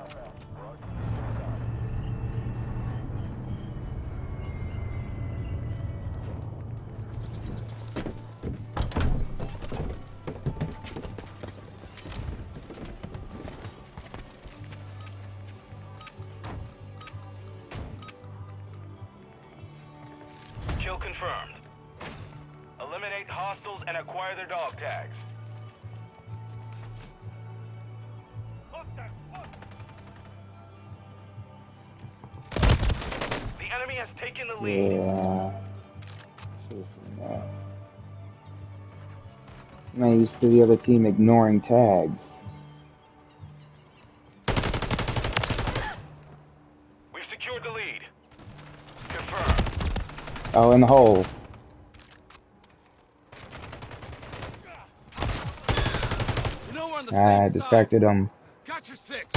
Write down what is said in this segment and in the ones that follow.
Kill confirmed. Eliminate hostiles and acquire their dog tags. The enemy has taken the lead. Yeah. Should've seen that. I'm used to the other team ignoring tags. We've secured the lead. Confirmed. Oh, in the hole. You know we're on the I same distracted side. him. Got your six.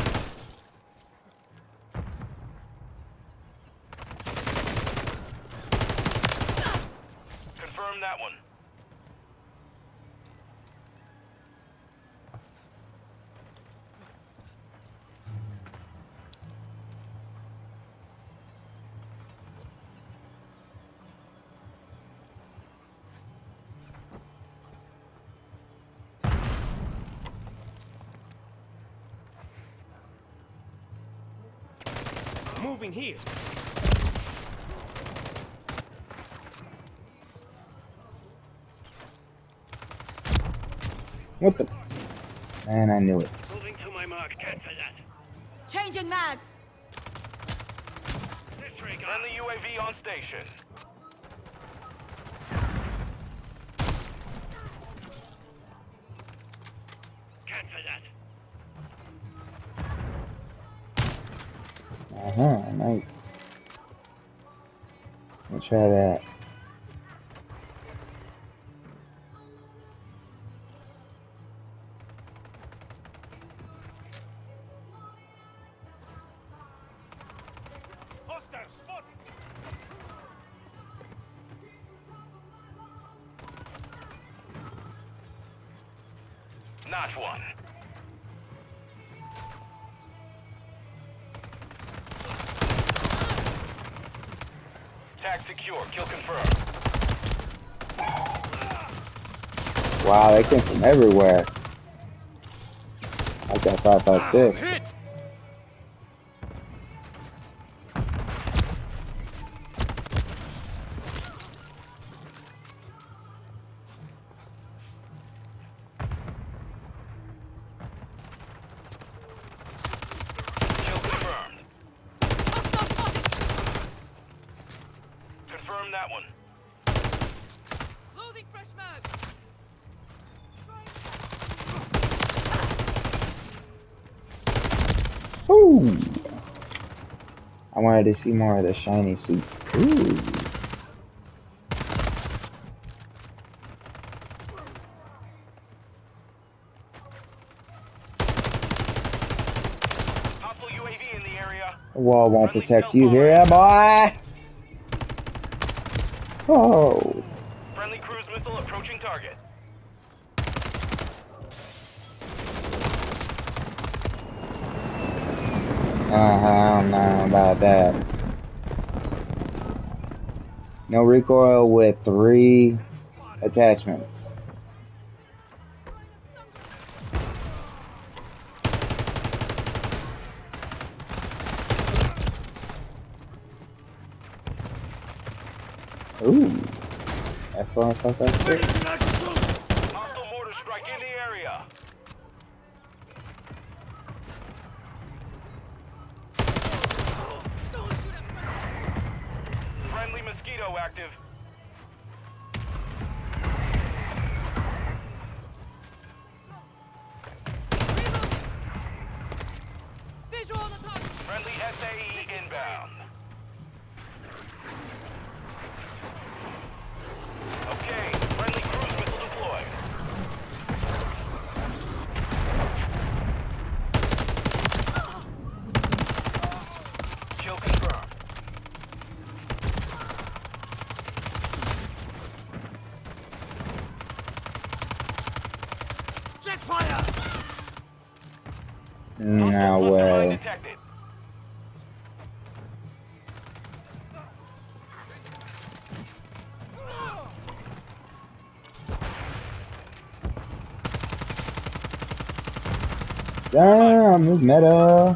Confirm that one. Moving here. What the? Man, I knew it. Moving to my mark. Cancel that. Changing mags. Friendly UAV on station. Cancel that. Nice. Let's try that. Hostile spotted. Not one. Tag secure. Kill confirmed. Wow, they came from everywhere. I got 556. Hit. Kill confirmed. Hostile spotted. Confirm that one. Loading fresh mags. Ooh. I wanted to see more of the shiny suit. Ooh. Hostile UAV in the area. The wall won't protect you here, boy. Oh. Friendly cruise missile approaching target. I don't know about that. No recoil with 3 attachments. Ooh. F156. Hostile mortar strike in the area. Friendly mosquito active. Visual on the target. Friendly SAE inbound. Okay, friendly cruise missile deployed. Kill confirmed. Check fire. No Hostile way. detected. Damn, this meta.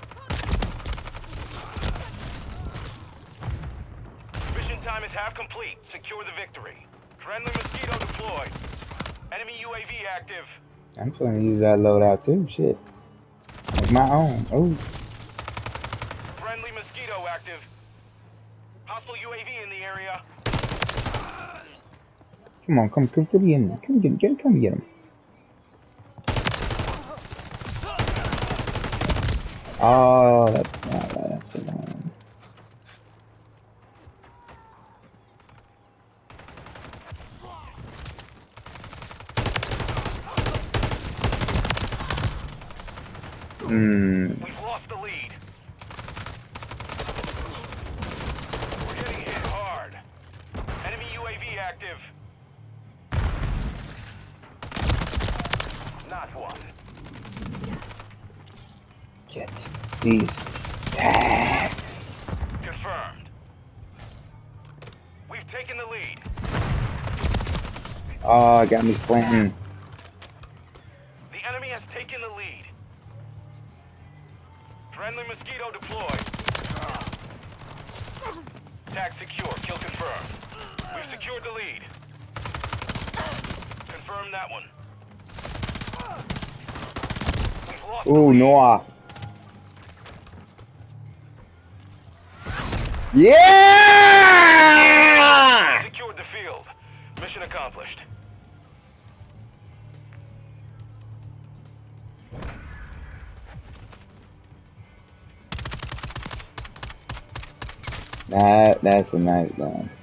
Mission time is half complete. Secure the victory. Friendly Mosquito deployed. Enemy UAV active. I'm trying to use that loadout too. Shit. Like my own. Oh. Friendly Mosquito active. Hostile UAV in the area. Come on, come get him. Come get him. Oh, that's the one. We've lost the lead. We're getting hit hard. Enemy UAV active. Not one. Get these tags. Confirmed. We've taken the lead. Oh, got me planting. The enemy has taken the lead. Friendly Mosquito deployed. Tag secure. Kill confirmed. We've secured the lead. Confirm that one. We've lost the Ooh, lead. Noah. Yeah! Secured the field. Mission accomplished. That's a nice gun.